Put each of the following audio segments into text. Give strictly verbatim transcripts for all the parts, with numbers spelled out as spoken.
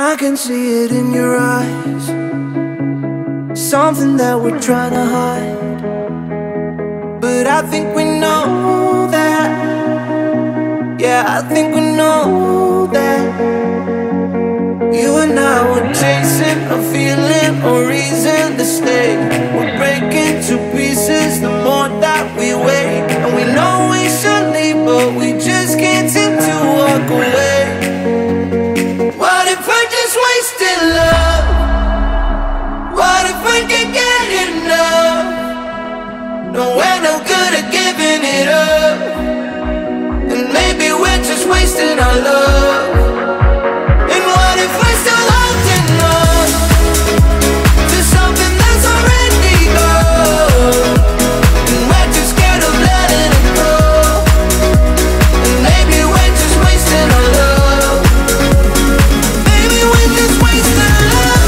I can see it in your eyes, something that we're trying to hide. But I think we know that, yeah, I think we know that. You and I were chasing a feeling, a reason to stay. We're breaking to pieces the more that we wait. And we know we should leave, but we just can't seem to walk away. What if I just wasted love? What if I can't get enough? No, we're no good at giving it up. And maybe we're just wasting our love. And what if we're still holding on to something that's already gone? And we're too scared of letting it go. And maybe we're just wasting our love. Maybe we're just wasting our love.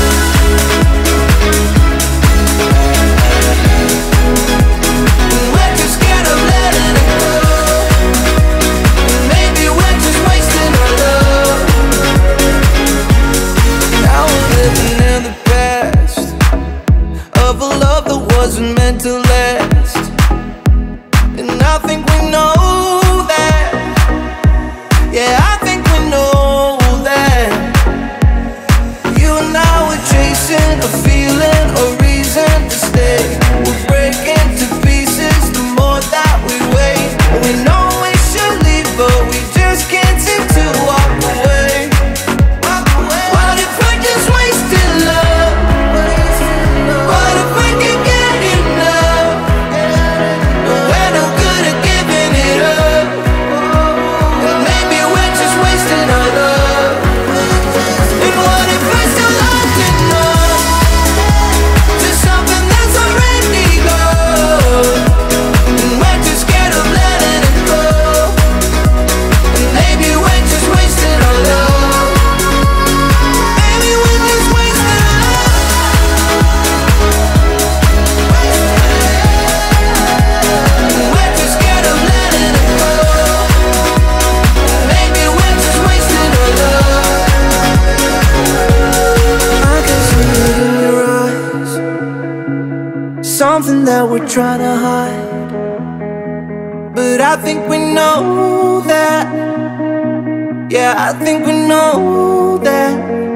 And we're too scared of letting it go. And maybe we're just wasting our love. Now we're living in the past of a love that wasn't meant to last. And I think we know that, yeah, I think we know that. You and I were chasing a feeling, a reason to stay. We're breaking to pieces the more that we wait. And we know we should leave, but we just can't seem to walk away. What if I just wasted love? What if I can't get enough? We're no good at giving it up. And maybe we're just wasting our love. And what if we're still holding on to something that's already gone? And we're too scared of letting it go. And maybe we're just wasting our love. Maybe we're just wasting our love. And we're too scared of letting it go. Maybe we're just wasting our love. I can see it in your eyes, something that we're trying to hide. But I think we know that, yeah, I think we know that.